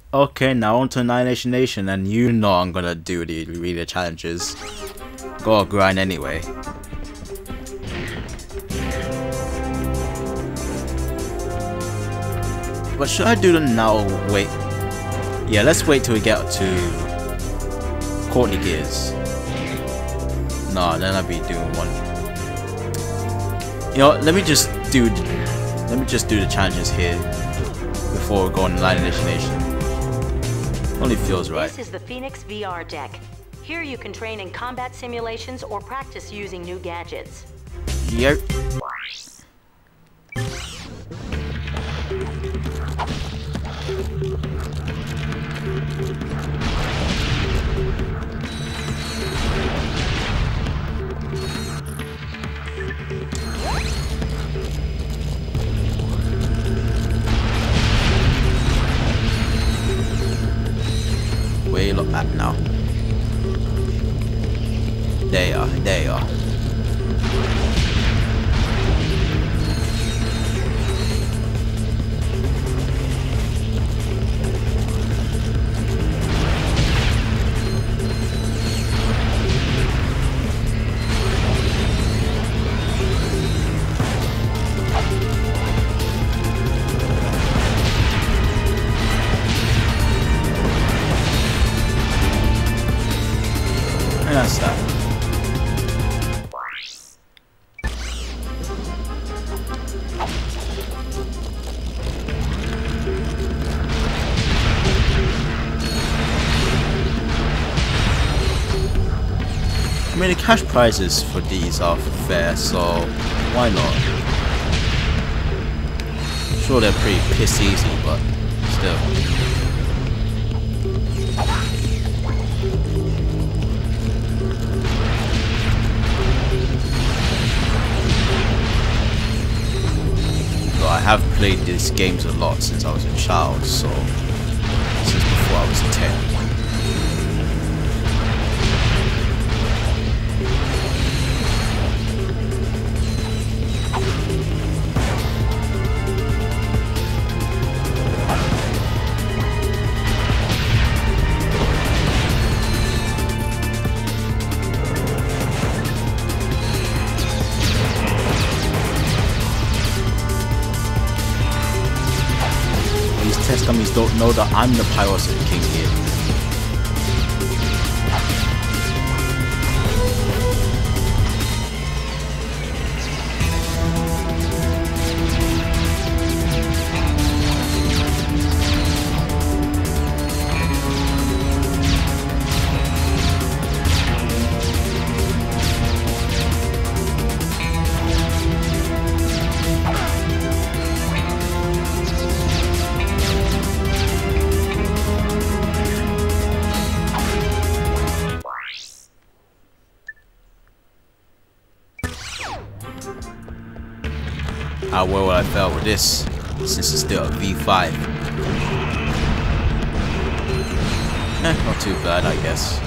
Okay, now on to Annihilation Nation, and you know I'm gonna do the relay challenges. Gotta grind anyway. But should I do them now or wait? Yeah, let's wait till we get to Courtney Gears. Nah, then I'll be doing one. You know, let me just do the challenges here before we go on Annihilation Nation. Only feels right. This is the Phoenix VR deck. Here you can train in combat simulations or practice using new gadgets. Yep. Where you look at now? There you are, there you are. And that's that. I mean, the cash prizes for these are fair, so why not? I'm sure they're pretty piss easy, but still. But I have played these games a lot since I was a child, so since before I was 10. Test dummies don't know that I'm the Pirates King here. How well would I fare with this, since it's still a V5? Not too bad, I guess.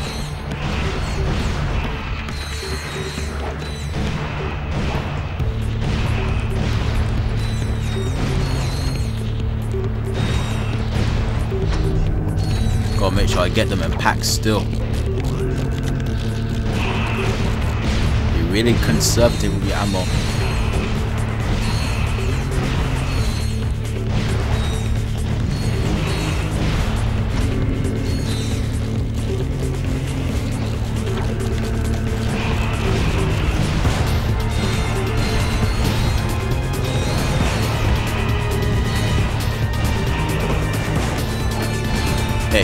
Gotta make sure I get them in packs still. Be really conservative with your ammo. Hey.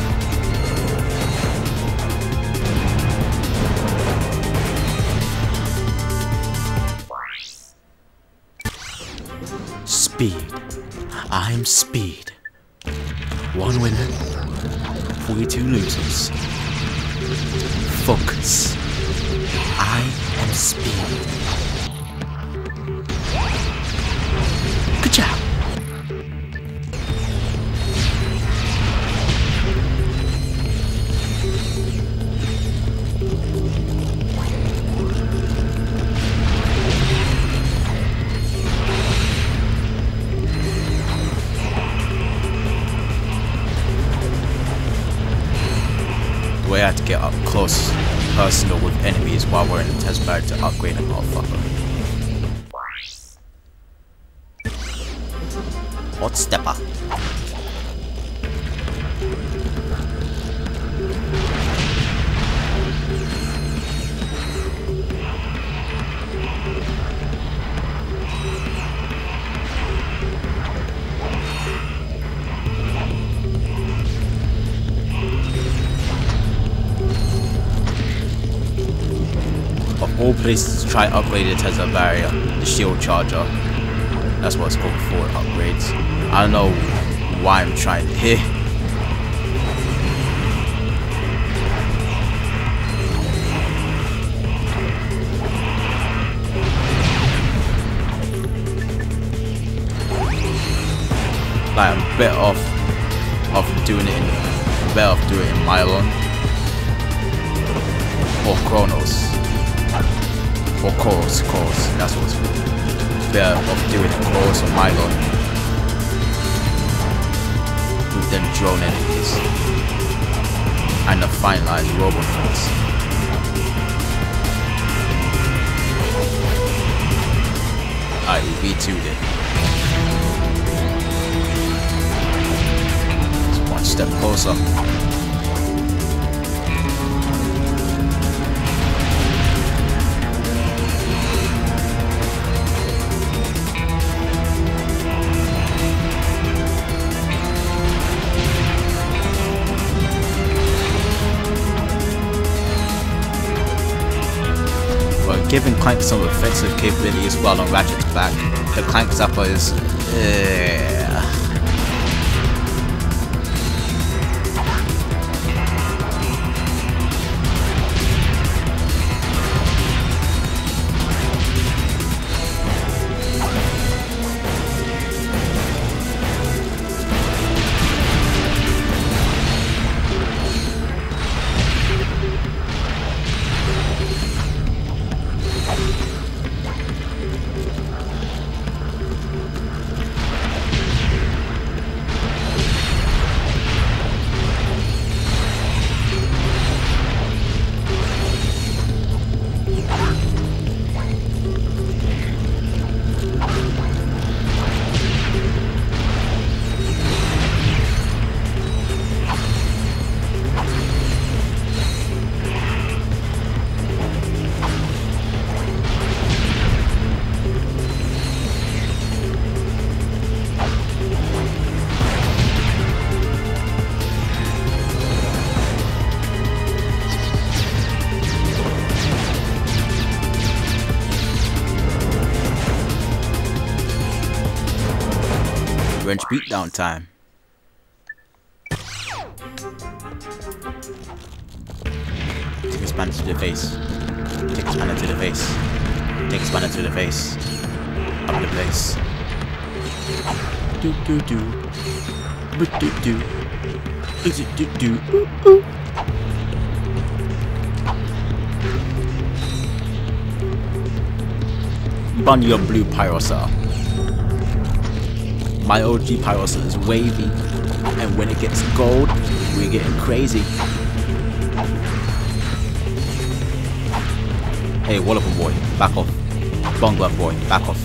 Speed. I'm Speed. One winner, 42 losers. Focus. I am Speed. Good job. get up close personal with enemies while we're in the test bed to upgrade the motherfucker. Hot stepper. Of all places to try upgrade the Tesla barrier, the shield charger. That's what it's called for upgrades. I don't know why I'm trying it here. Like I'm better off doing it in Mylon or Chronos. Or Chorus, that's what's better of doing it Chorus or Mylon with them drone enemies and the finalized robot threats. Alright, we V2'd it. Just one step closer. Giving Clank some offensive capability as well on Ratchet's back. The Clank Zapper is... Wrench beatdown time. Take his banner to the face. Take his banner to the face. Take his banner to the face. Up the place. Do do do. Do do. Is it do do? Ooh, ooh. Burn your blue Pyrosaur. My OG Pyrosaur is wavy, and when it gets gold, we're getting crazy. Hey, Wallopper boy, back off. Bungler boy, back off.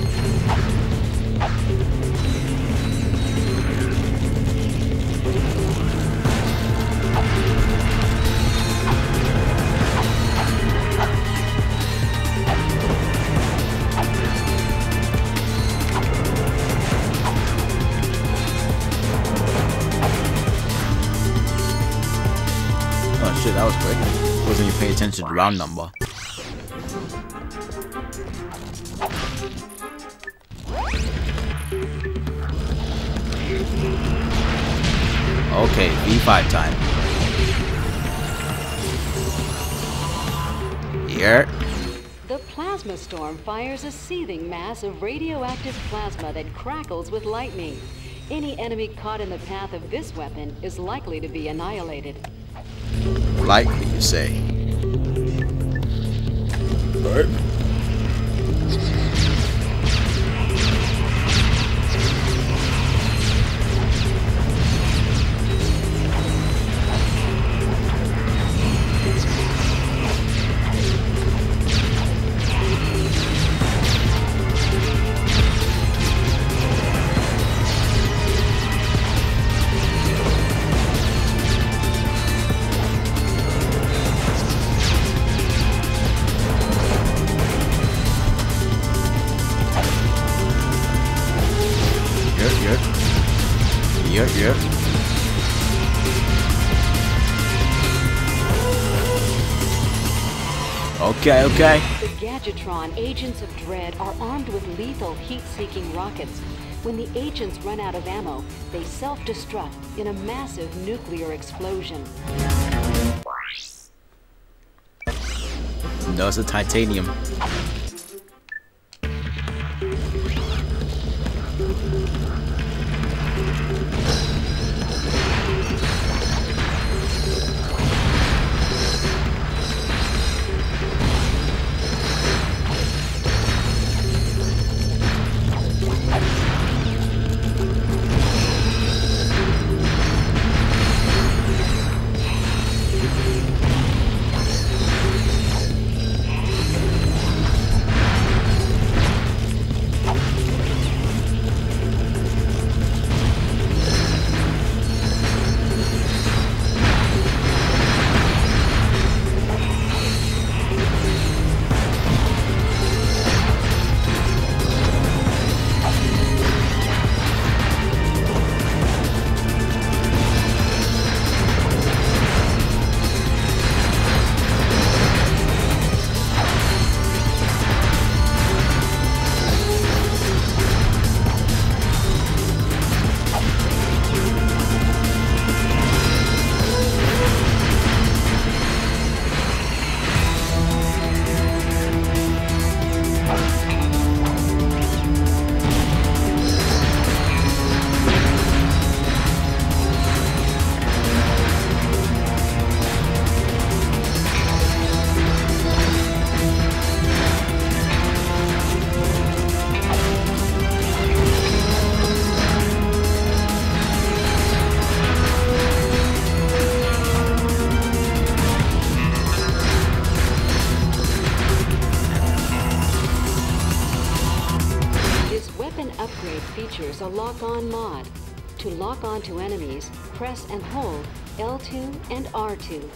Shit, that was quick. Wasn't even paying attention to the round number. Okay, V5 time. Here. The plasma storm fires a seething mass of radioactive plasma that crackles with lightning. Any enemy caught in the path of this weapon is likely to be annihilated. Likely, you say? Alright. Yep. Okay. The Gadgetron Agents of Dread are armed with lethal heat-seeking rockets. When the agents run out of ammo, they self-destruct in a massive nuclear explosion. No, it's a titanium. Features a lock-on mod. To lock on to enemies, press and hold L2 and R2.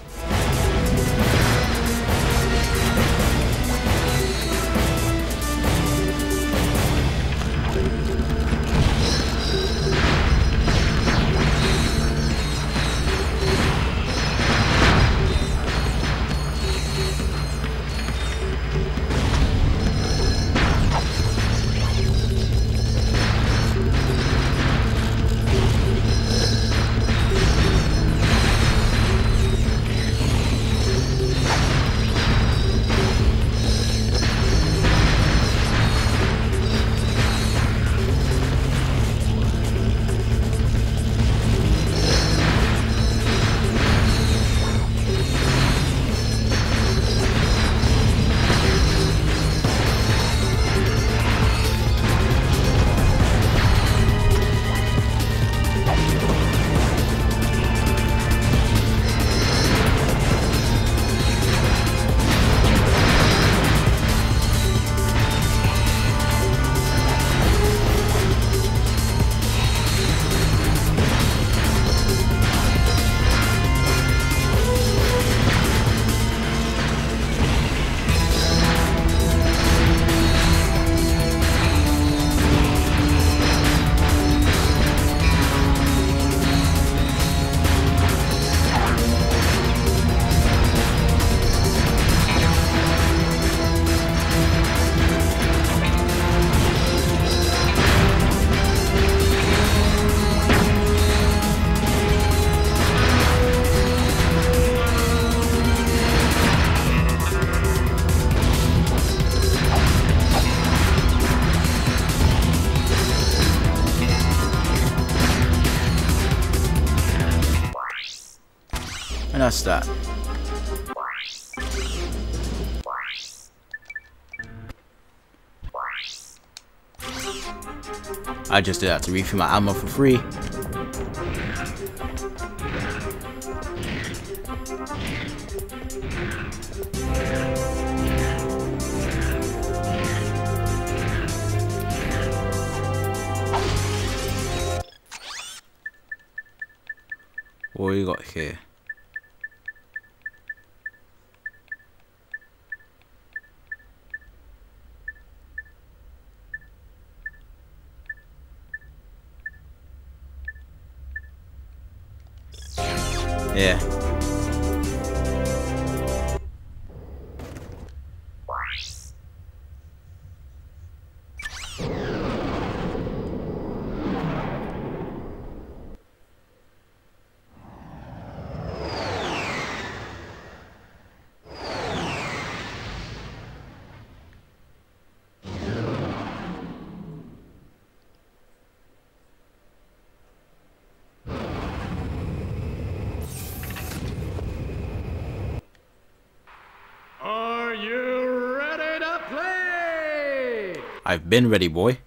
And that's that. I just did that to refill my ammo for free. What you got here? Yeah. Are you ready to play? I've been ready, boy.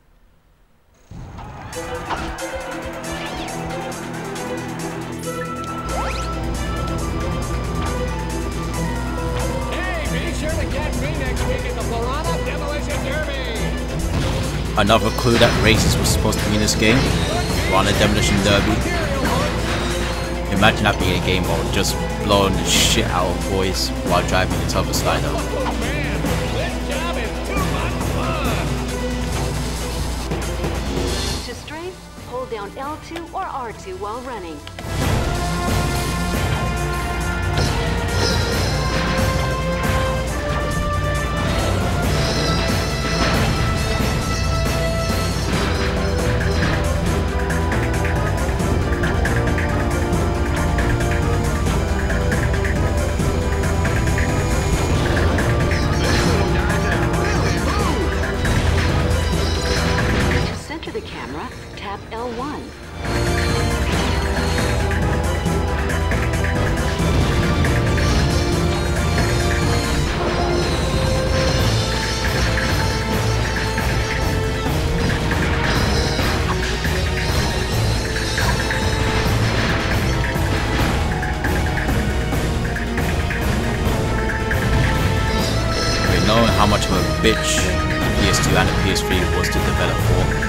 Hey, be sure to catch me next week at the Piranha Demolition Derby. Another clue that races was supposed to be in this game. On a demolition derby. Imagine that being a game mode, just blowing the shit out of boys while driving the toughest slider. Oh man, this job is too much fun. To strafe, hold down L2 or R2 while running. To center the camera, tap L1. Knowing how much of a bitch the PS2 and the PS3 was to develop for.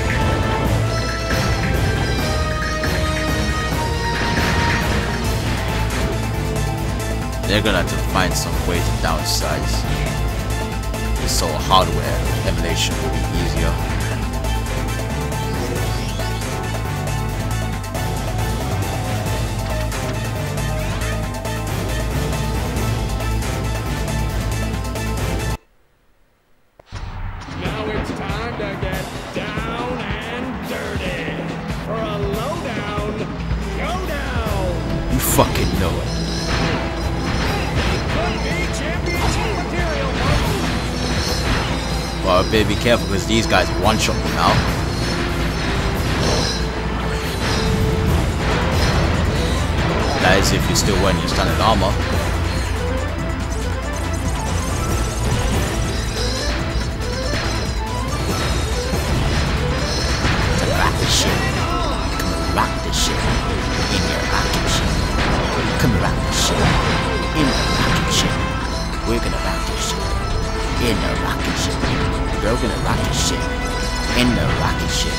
They're gonna have to find some way to downsize this so hardware emulation will be easier. Now it's time to get down and dirty for a lowdown showdown. You fucking know it. Could be championship material, folks. Well, babe, be careful because these guys one-shot me now. That is if you're still wearing your standard armor. Rock this shit. Come rock this shit. In your rocket shit. Come rock this shit. In the rocket shit. We're gonna rock this shit. In the rocket shit. We're gonna rock this shit. In the rocket shit.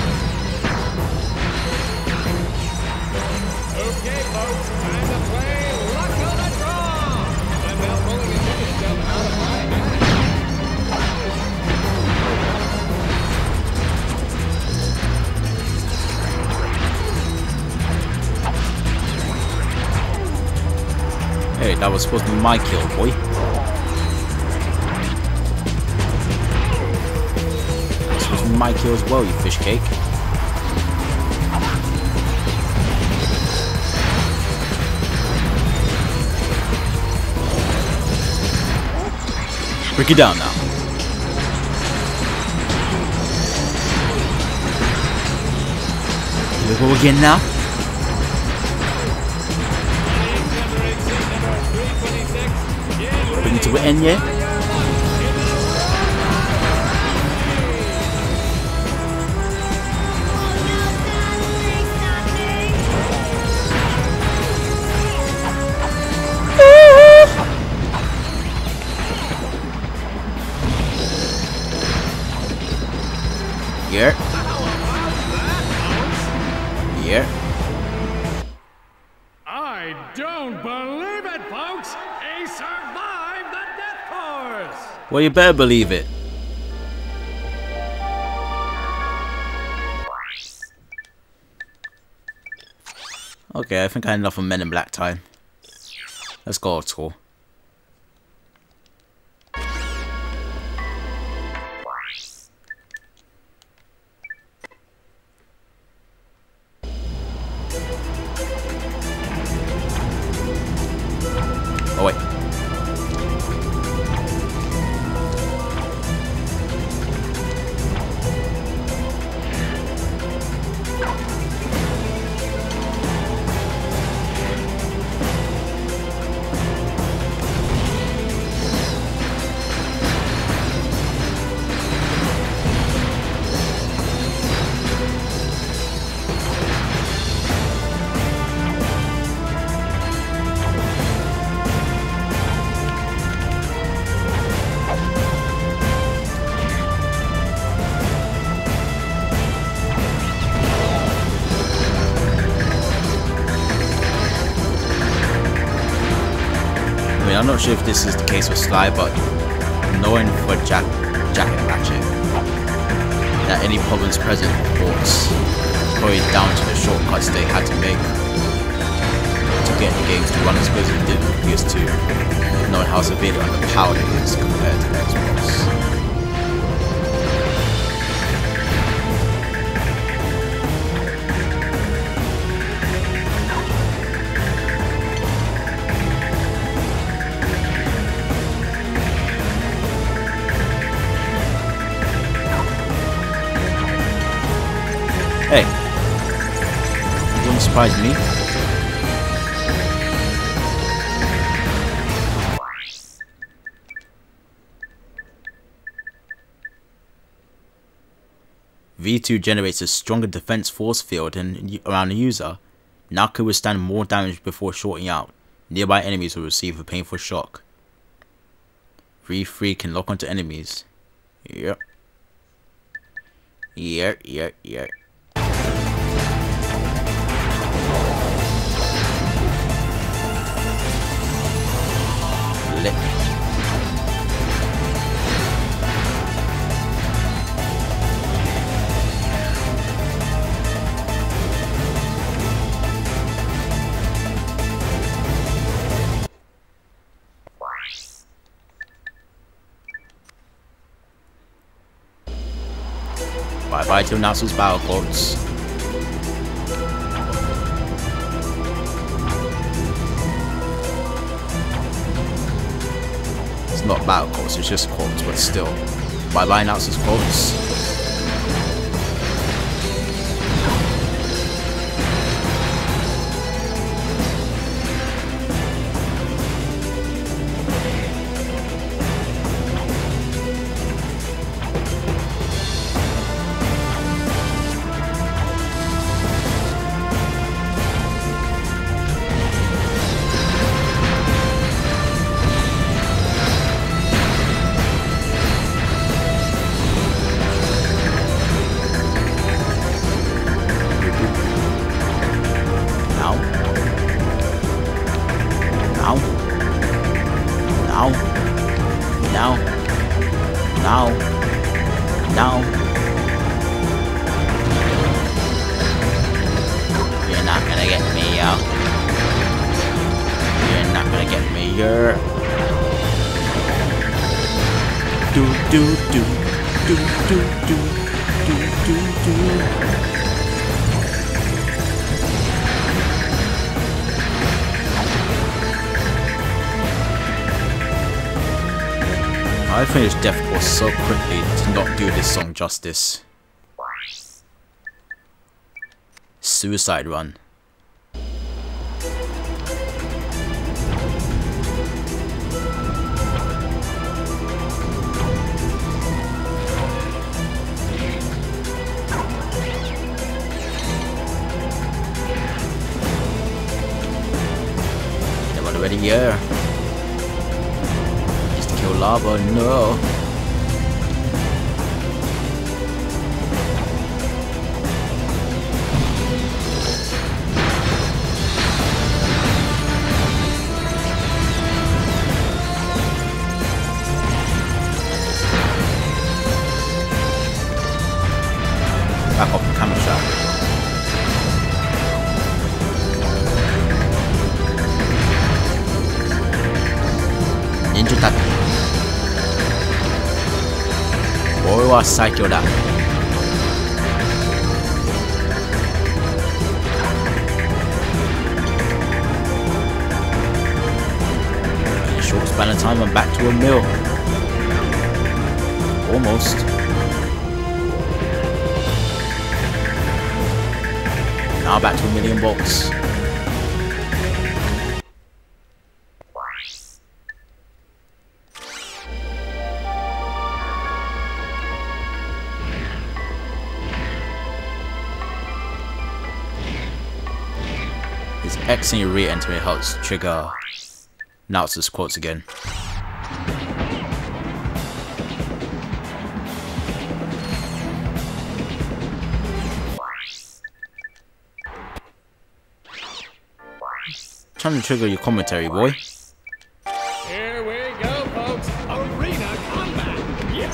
Okay, folks, time to play Luck of the Draw. I'm now pulling the ticket stub out of my bag. Hey, that was supposed to be my kill, boy. That was supposed to be my kill as well, you fish cake. Break it down now. Here we go again now. Bring it to the end, yeah? Here. Here. I don't believe it, folks! He survived the death course! Well, you better believe it. Okay, I think I had enough of Men in Black time. Let's go old school. Oh wait. I'm not sure if this is the case with Sly, but knowing for Jack and Ratchet that any problems present reports probably down to the shortcuts they had to make to get the games to run as good as it did with PS2, knowing how severely underpowered it is compared to the Xbox. Hey, wouldn't surprise me. V2 generates a stronger defense force field around the user. Now can withstand more damage before shorting out. Nearby enemies will receive a painful shock. V3 can lock onto enemies. Yep. Yep. Lit. Bye bye to Nasus battle quotes. Not battle quotes, it's just quotes, but still. Bye bye Nasus quotes. Now. You're not gonna get me, yo. You're not gonna get me, yo. I finished Death Course so quickly to not do this song justice. Suicide Run. They're already here. Kill lava, no. Back off the camera shot. は最強だ。In a short span of time, I'm back to a mil. Almost. Now back to 1,000,000 bolts. His X and your re-entering helps trigger Naut's quotes again. Trying to trigger your commentary, boy. Here we go, folks. Arena combat. Yeah.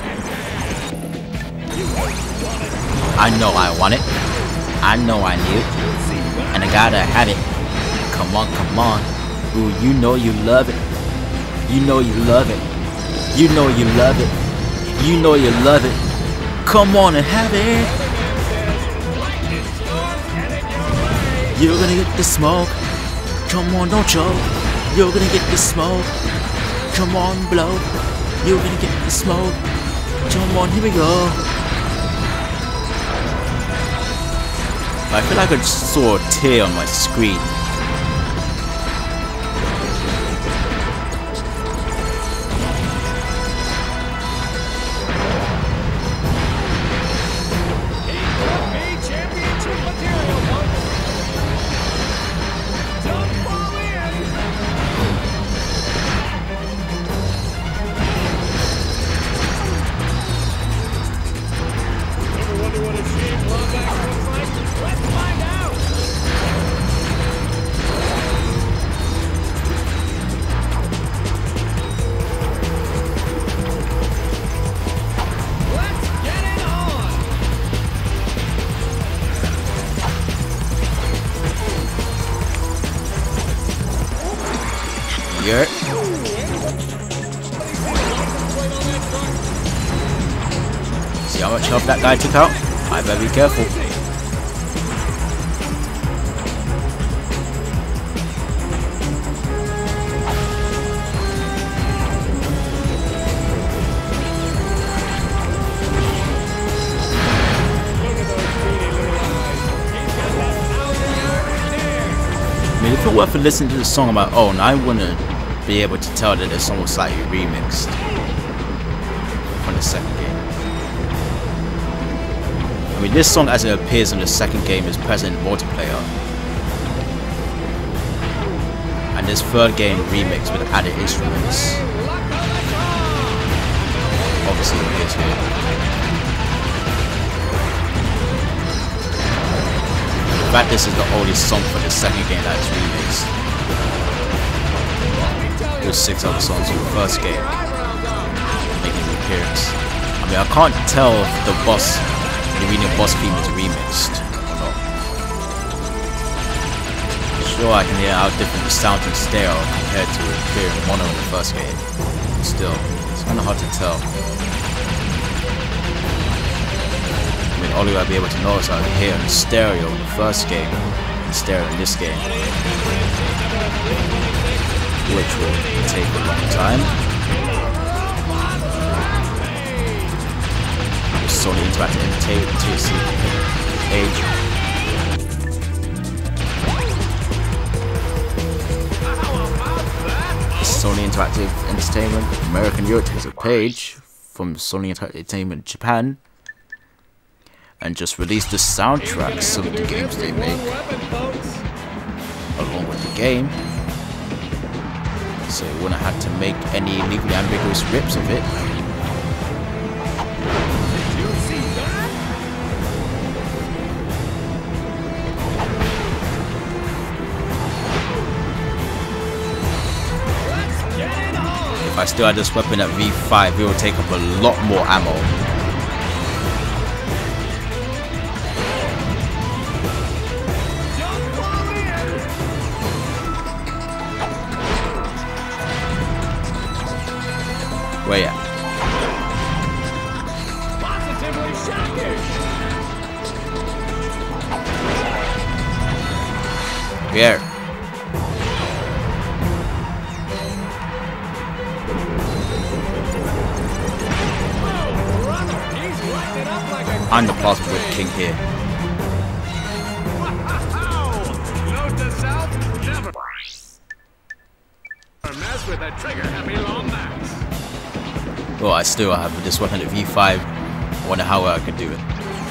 I know I want it. I know I need it. And I gotta have it. Come on, come on. Ooh, you know you love it. You know you love it. You know you love it. You know you love it. Come on and have it. You're gonna get the smoke. Come on, don't choke. You're gonna get the smoke. Come on, blow. You're gonna get the smoke. Come on, here we go. I feel like I just saw a tear on my screen. See how much health that guy took out? I better be careful. I mean, if it weren't for listening to the song on my own, I wouldn't be able to tell that the song was slightly remixed from the second game. I mean, this song as it appears in the second game is present in multiplayer, and this third game remixed with added instruments obviously appears here. In fact, this is the only song for the second game that is remixed. There's 6 other songs from the first game making an appearance. I mean, I can't tell if the arena boss theme is remixed or not. Sure, I can hear how different the sound in stereo compared to clear in mono in the first game. Still, it's kind of hard to tell. I mean, only I'll be able to know is I can hear in stereo in the first game and stereo in this game, which will take a long time. Sony Interactive Entertainment TC page. Sony Interactive Entertainment American Europe has a page from Sony Interactive Entertainment Japan, and just released the soundtracks of the games they make along with the game, so you wouldn't have to make any legally ambiguous rips of it. If I still had this weapon at V5, it would take up a lot more ammo. Where ya? Here. I'm the plasma whip king here. Note to self, never mess with a trigger-happy Lombax. Well, I still have this weapon at V5. I wonder how I could do it.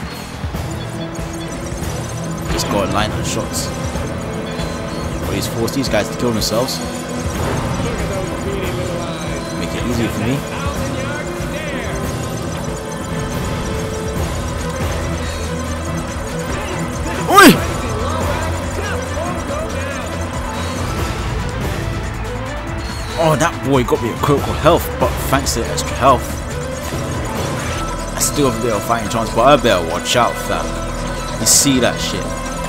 Just go in line and shots. Please force these guys to kill themselves. Look at those greedy little eyes. Make it easier for me. 1,000-yard stare. Oi! Oh, that boy got me a critical health, but thanks to the extra health, I still have a little fighting chance, but I better watch out, fam. You see that shit?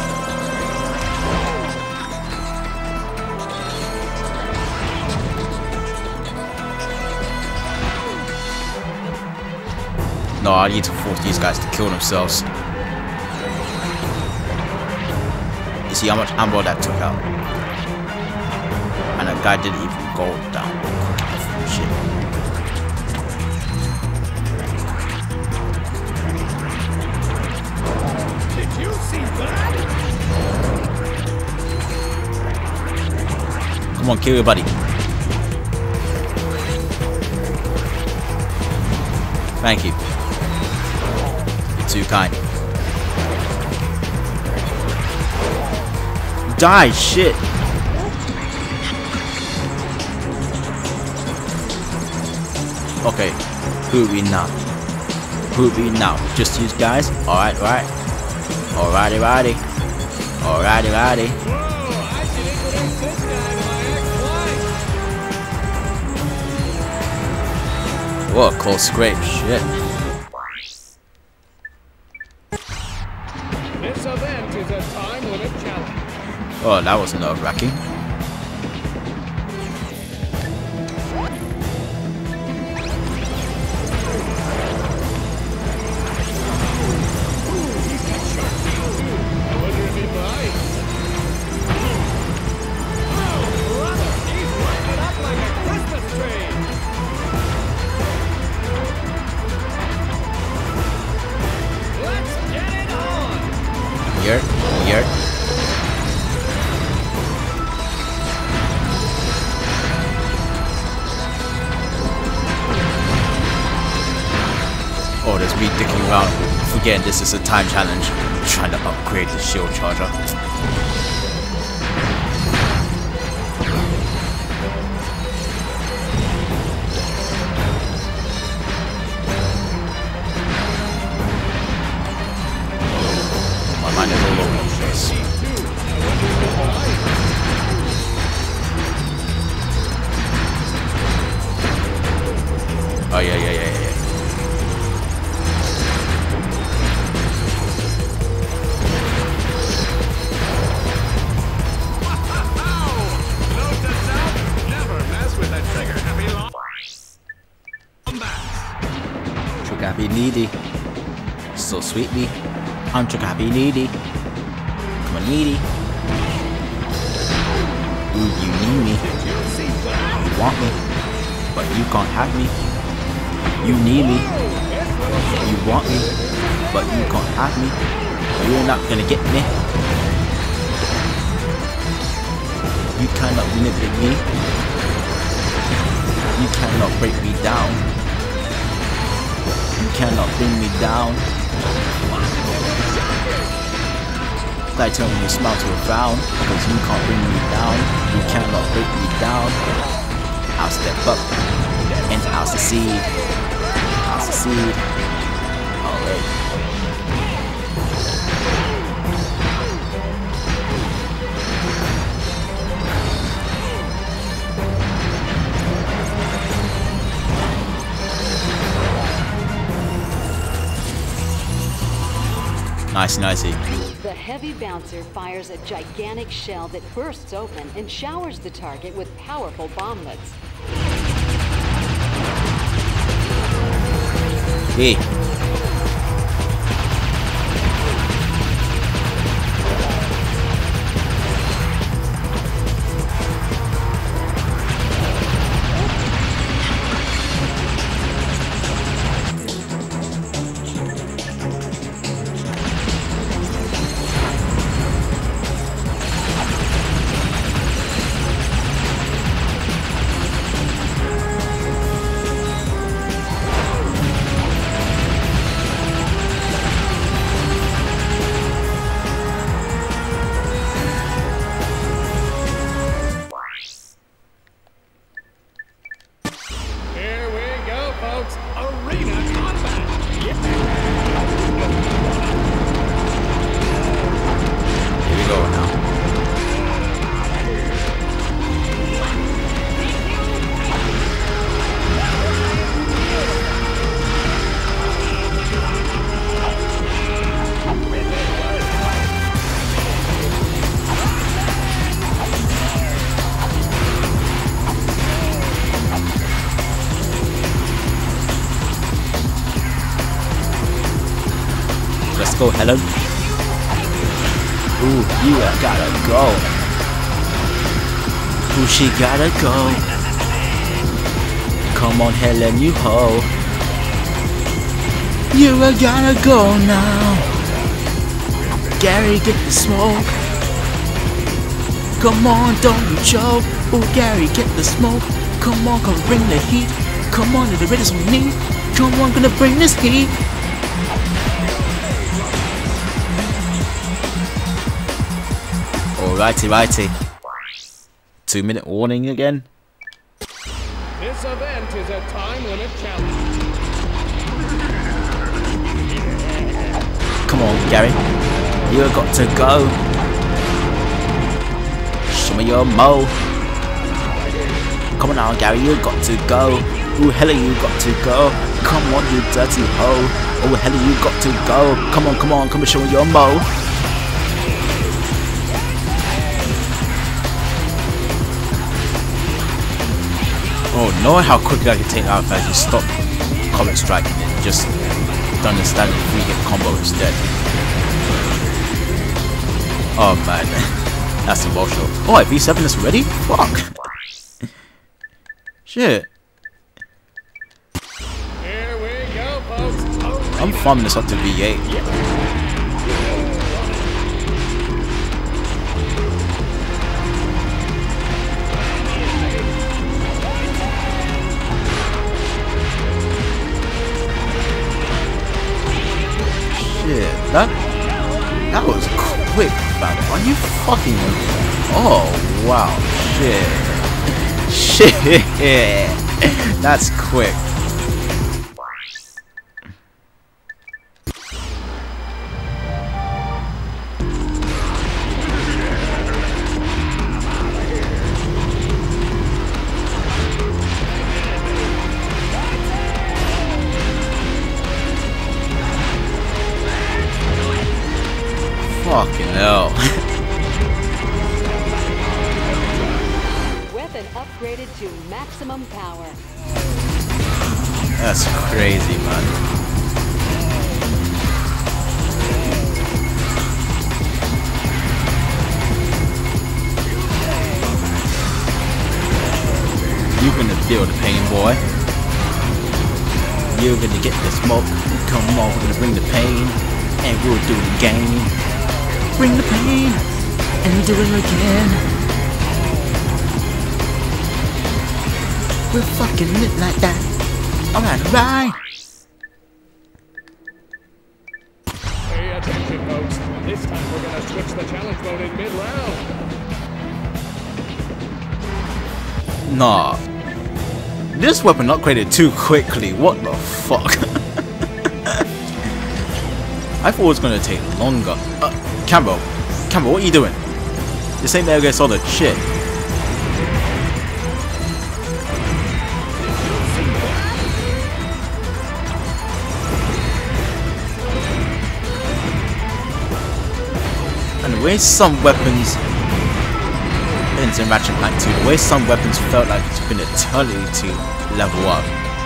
No, I need to force these guys to kill themselves. You see how much ammo that took out? And that guy didn't even go down. Shit. Did you see that? Come on, kill your buddy. Thank you. You're too kind. Die, shit. Okay, who are we now? Who are we now? Just these guys? Alright, right. Alrighty, righty. Alrighty, righty. Whoa, I should introduce this guy to my ex-wife. What a close scrape, shit. This event is a time limit challenge. Oh, that was nerve-wracking. I wonder if he bites. Oh, brother, he's lighting it up like a Christmas tree. Let's get it on. Here, here. Oh, there's me dicking around, forgetting this is a time challenge, trying to upgrade the shield charger. My mind is all over the place. Oh yeah. Note to self, never mess with a trigger-happy Lombax. Trigger happy needy. So sweetly. I'm trigger happy needy. Come on, needy. Ooh, you need me. Did you see that? You want me. But you can't have me. You need me. You want me. But you can't have me. You're not gonna get me. You cannot manipulate me. You cannot break me down. You cannot bring me down. I turn your smile to a frown, because you can't bring me down. You cannot break me down. I'll step up and I'll succeed. I'll succeed. Alright. Nicey. The heavy bouncer fires a gigantic shell that bursts open and showers the target with powerful bomblets. Hey. go, Helen. Ooh, you gotta go. Ooh, she gotta go. Come on, Helen, you ho. You gotta go now. Gary, get the smoke. Come on, don't you choke. Ooh, Gary, get the smoke. Come on, come bring the heat. Come on, the red is on me. Come on, gonna bring this heat. Alrighty. 2-minute warning again. This event is a time limit challenge. Come on, Gary. You got to go. Show me your mo. Come on now, Gary, you got to go. Ooh, hella, you got to go. Come on, you dirty hoe. Oh, hella, you got to go. Come on, come and show me your mo. Oh, know how quickly I can take out if I just stop Comet Strike and just done the standard 3-hit combo instead. Oh man, that's emotional. Oh, I V7 this already? Fuck. Shit. Here we go, folks. I'm farming this up to V8. Shit, that was quick, man. Are you fucking? Oh wow, shit, shit. That's quick. Fucking hell. Weapon upgraded to maximum power. That's crazy, man. You're gonna feel the pain, boy. You're gonna get the smoke. Come on, we're gonna bring the pain, and we'll do it again. Bring the pain, and do it again. We're fucking lit like that. Alright. Pay attention, folks. This time we're gonna switch the challenge mode in mid-round. Nah. This weapon upgraded too quickly. What the fuck? I thought it was gonna take longer. Cambo, what are you doing? This ain't Metal Gear Solid shit. And the way some weapons in Ratchet & Clank 2, the way some weapons felt like it's been eternity to level up.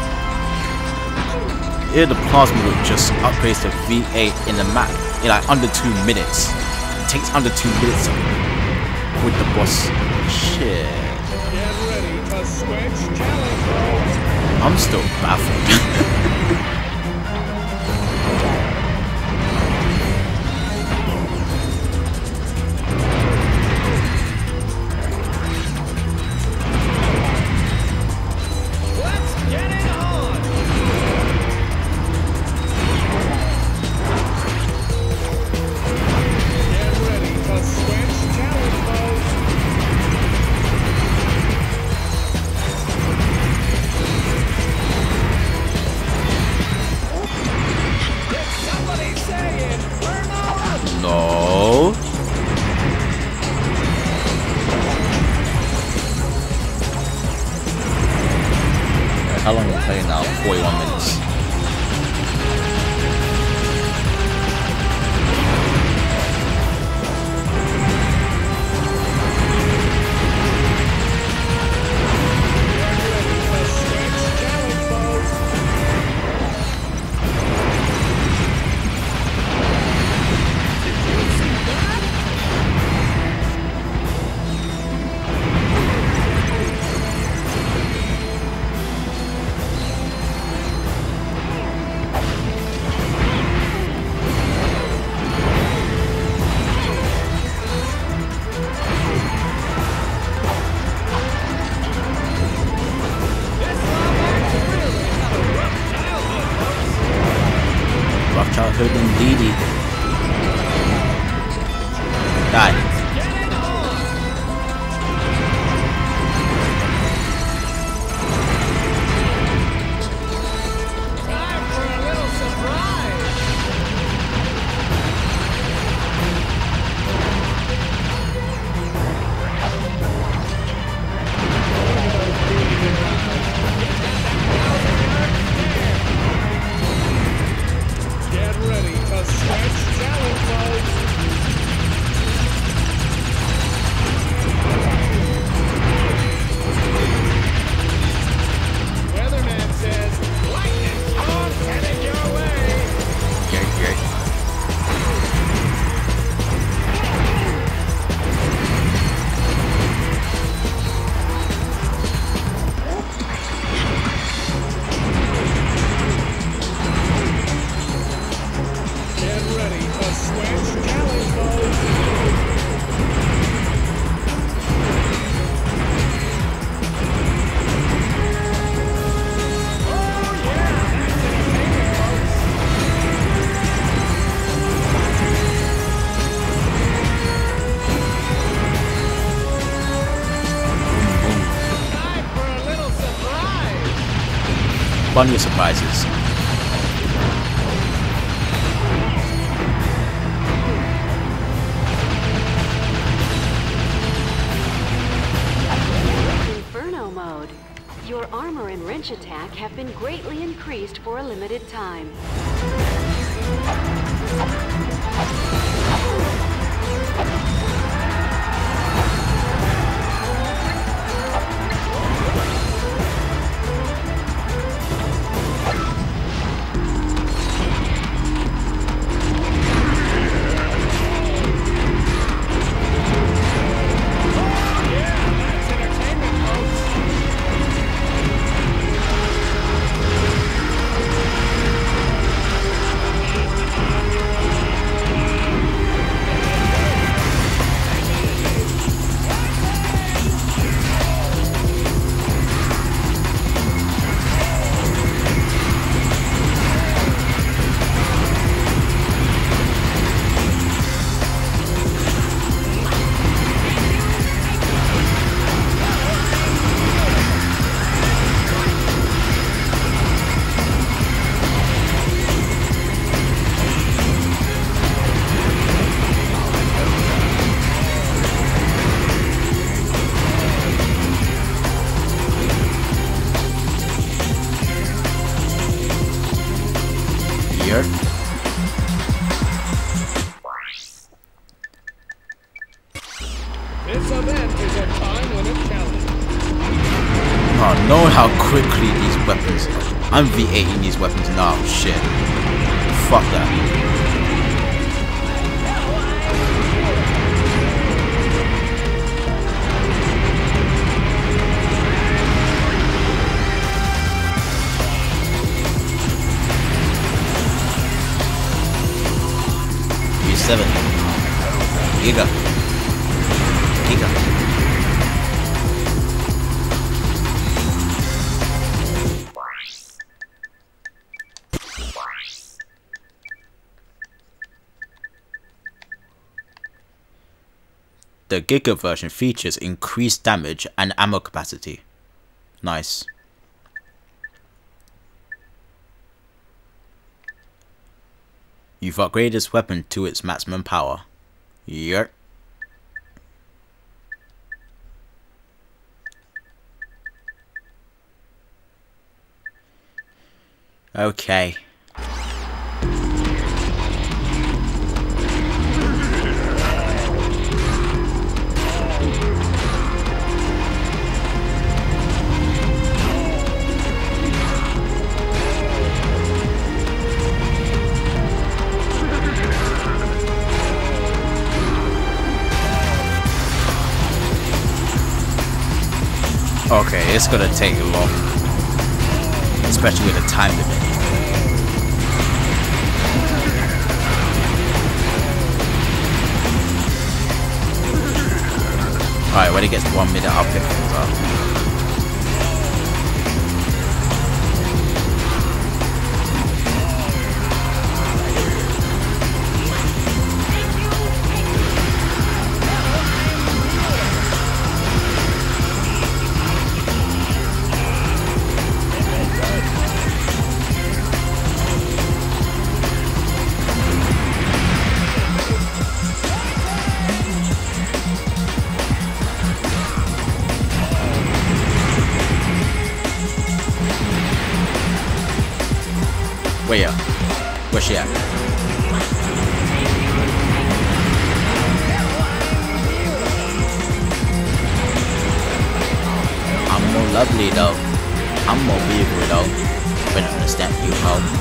Here the plasma whip just upgrades to V8 in the map in like under 2 minutes. It takes under 2 minutes with the boss. Shit. Get ready to switch challenge modes. I'm still baffled. No. How long are we playing now? 41 minutes. Bunny surprises. Inferno mode. Your armor and wrench attack have been greatly increased for a limited time. This event is a time-limit challenge. Oh, knowing how quickly these weapons... I'm V8ing these weapons now, shit. Fuck that. V7. Giga. Giga. The Giga version features increased damage and ammo capacity. Nice. You've upgraded this weapon to its maximum power. Yep. Okay. Okay, it's gonna take long, especially with the time limit. Alright, when it gets to 1 minute, I'll pick things up. Where ya? Where's she at? I'm more lovely though. I'm more beautiful though. But understand you how.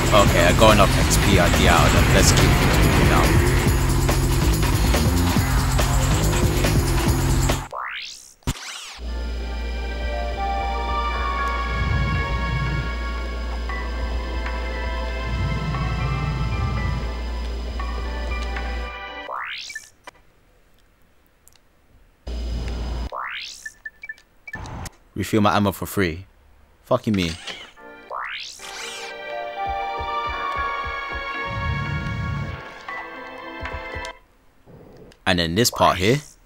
Okay, I got enough XP out of them. Let's keep moving now. Refill my ammo for free. Fucking me. And then this part here.